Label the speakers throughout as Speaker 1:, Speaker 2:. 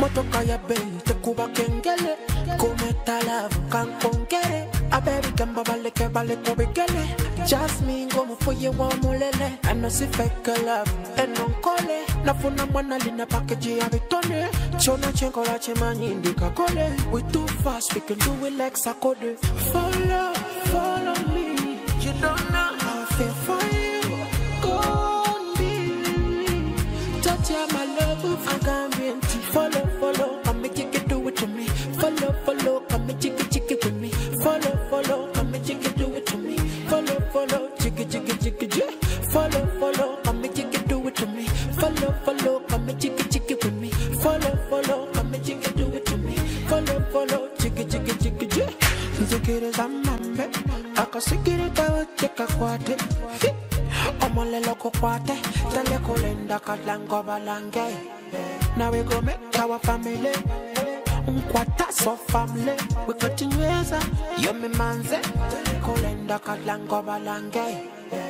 Speaker 1: Motoka ya bei, te kuba kengele. Come talavu, kan kongere. A baby can babale ke bale kubikele. Jasmine go mo for you wa mulele. I know si fake love, and non cole. Na funa mwana lina package ya bitone. Chona chenko la chemani indika kole. We too fast, we can do it like Sakode. Follow me. You don't know how I feel for you. Go on, be. Touch ya my love, I can't be empty. Follow, come make you do it to me. Follow, come make you with me. Follow, come make you do it to me. Follow, jiggy. Follow, come make you do it to me. Follow, come make you with me. Follow, come make you do it to me. Follow, jiggy. Zikiri zamambe, akasikiri bawa cheka kwate. Omole loko kwate, tele kolenda kalango balange. Now we go make our family. Unkwata so family. We continueza, yo me manze. Tele kolenda kalango balange.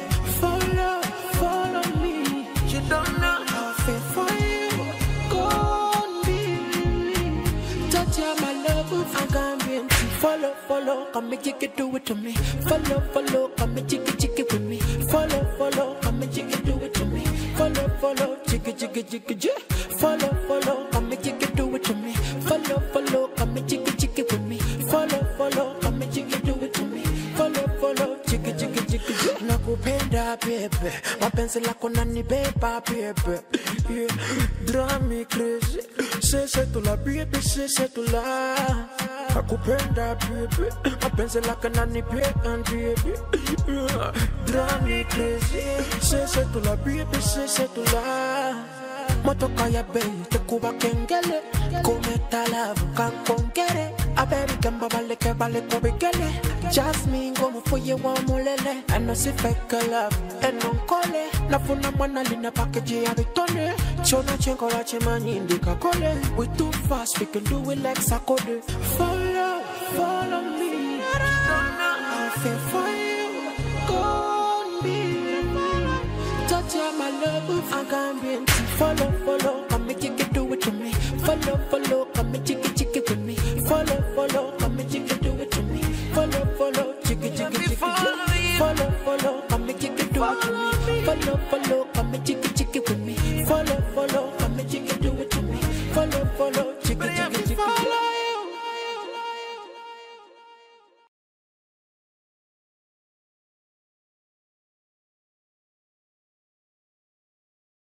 Speaker 1: Follow me. You don't know how I feel for you. Go on, be. Touch ya my love, I can't be empty. Follow, come make you do it to me. Follow, come make you with me. Follow, come make you do it to me. Follow, jiggy. Follow, come make you do it to me. Follow, come make you with me. Follow, come make you do it to me. Follow, jiggy. Nakupenda baby, mapenzi lako nanibeba baby. Yeah, drive me crazy. Say to la baby, say to la. Nakupenda baby, mapenzi lako nanibeba baby. Yeah, drive me crazy. Say to la baby, say to la. Motoka ya bei, te kuba kengele. Come talavu, kan kongere. A baby can babale ke bale kubikele. Jasmine go mo for you wa mulele. I know si fake love, and non cole. Na funa mwana lina package ya bitone. Chona chenko la chemani indika kole. We too fast, we can do it like Sakode. Follow me. You don't know how I feel for you. Go on, be. Touch ya my love, I can't be empty. Follow, come make you do it to me. Follow, come make you with me. Follow, come make you do it to me. Follow, jiggy. Follow, come make you do it to me. Follow, come make you